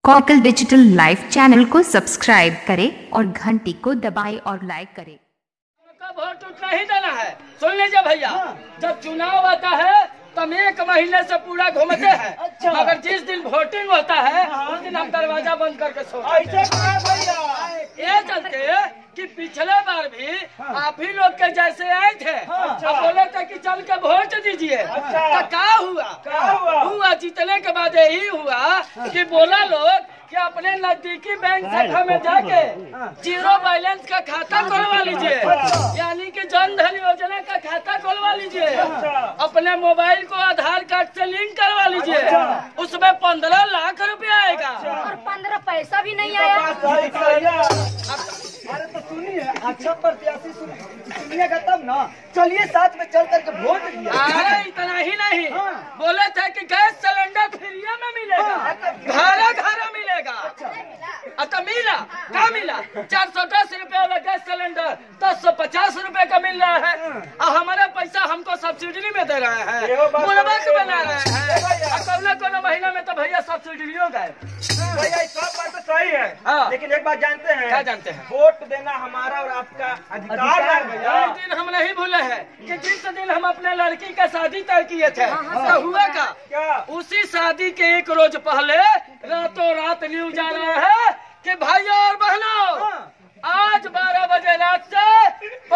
Cockle digital live channel को subscribe करें और घंटी को दबाएं और लाइक करें। वोट नहीं देना है। सुन लीजिए भैया, जब चुनाव आता है तब 1 महीने से पूरा घूमते हैं। अच्छा। मगर जिस दिन वोटिंग होता है उस दिन हम दरवाजा बंद करके सोते हैं। ये चलते कि पिछले बार भी आप ही लोग के जैसे आए थे। अब बोले थे कि चल के वोट दीजिए। तो क्या हुआ जीतने के बाद यही हुआ कि बोला लोग कि अपने नजदीकी बैंक शाखा में जाके 0 बैलेंस का खाता खोलवा लीजिए, यानी कि जन धन योजना का खाता खोलवा लीजिए, अपने मोबाइल को आधार कार्ड से लिंक करवा लीजिए, उसमें 15 लाख रुपया आएगा और 15 पैसा भी नहीं आया। अरे तो सुनिए, अच्छा प्रत्याशी सुनिएगा तब ना। चलिए साथ में चल करके वोट दिया। अरे इतना ही नहीं, बोले थे कि गैस सिलेंडर फ्री में मिलेगा, घर मिलेगा। अच्छा मिला, क्या मिला? 410 रुपए वाला गैस सिलेंडर 1050 रुपए का मिल रहा है। और हमारा पैसा हमको सब्सिडी में दे रहा है, मुनाफा बना रहे हैं। कोनो महीना में तो भैया सब्सिडियों गए। भैया सब बात तो सही है, लेकिन एक बात जानते हैं? क्या जानते हैं? वोट देना हमारा और आपका अधिकार है भैया। एक दिन हम नहीं भूले हैं कि जिस दिन हम अपने लड़की का शादी तय किए थे तो हुआ क्या? उसी शादी के 1 रोज पहले रातों रात न्यूज आ रहा है कि भाइयों और बहनों, आज 12 बजे रात से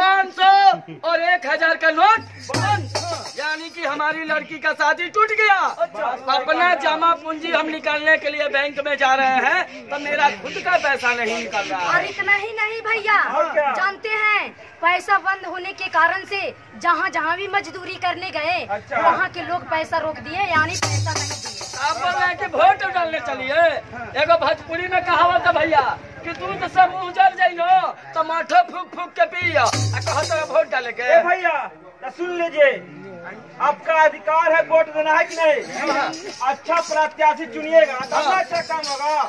500 और 1000 का नोट बंद, यानी कि हमारी लड़की का शादी टूट गया। अपना जमा पूंजी हम निकालने के लिए बैंक में जा रहे हैं तो मेरा खुद का पैसा नहीं निकल रहा है। और इतना ही नहीं भैया, जानते हैं पैसा बंद होने के कारण से जहाँ भी मजदूरी करने गए वहाँ के लोग पैसा रोक दिए, यानी पैसा नहीं दिए। आप बोल रहे हैं कि वोट डालने चलिए। एगो भोजपुरी में कहावत है भैया कि दूध से मुँह जल जाइनो तो माठो फूक फूक के पियो, कहते वोट डाले के। भैया तो सुन लीजिए, आपका अधिकार है वोट देना, है कि नहीं? अच्छा प्रत्याशी चुनिएगा तब अच्छा काम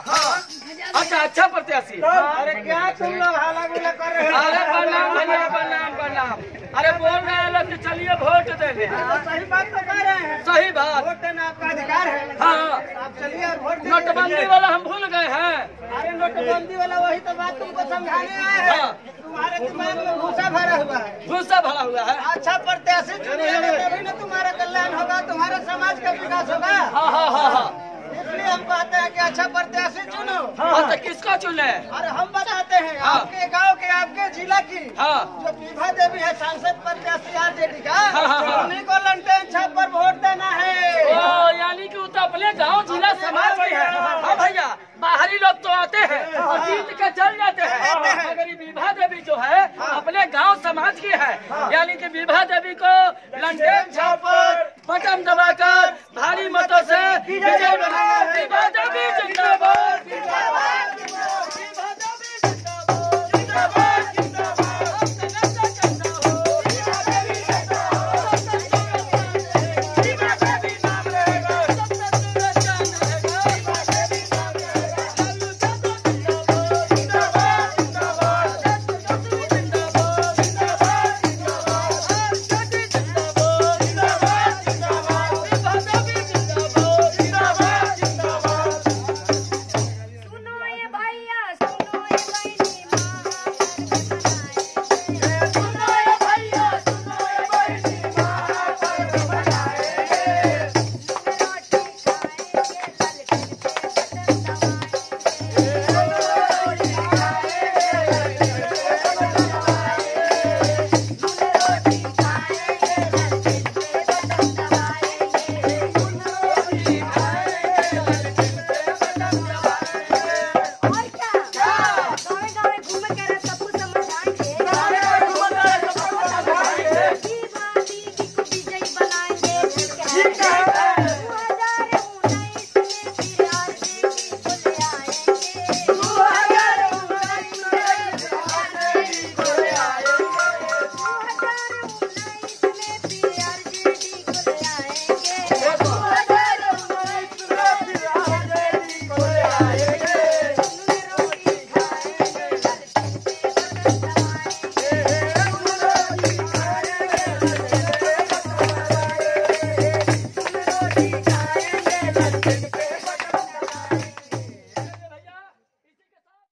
होगा। अच्छा प्रत्याशी। अरे क्या तुम लोग हाला गुला कर रहे हो? अरे प्रणाम भैया, प्रणाम। अरे बोल रहे हैं लोग कि चलिए वोट देने। सही बात तो कह रहे हैं। सही बात, वोट देना आपका अधिकार है। हाँ, आप चलिए और वोट दीजिए। नोटबंदी वाला हम भूल गए हैं। अरे नोटबंदी वाला वही तो बात तुमको समझाने आए हैं। तुम्हारे दिमाग में भूसा भरा हुआ है। भूसा भरा हुआ है। अच्छा प्रत्याशी चुनिएगा तभी ना तुम्हारा कल्याण होगा, तुम्हारे समाज का विकास होगा। हाँ। इसलिए हम कहते हैं कि अच्छा प्रत्याशी चुनो। तो किसको चुने? अरे हम बताते हैं, आपके गांव के, आपके जिला की जो विभा देवी है, सांसद प्रत्याशी आरजेडी का, उन्हीं को लंटेन छाप पर वोट देना है। यानी कि वो तो अपने गांव जिला समाज की है। हाँ भैया, बाहरी लोग तो आते हैं और जीत के चल जाते हैं, मगर विभा देवी जो है अपने गांव समाज की है, यानी कि विभा देवी को लंटेन छाप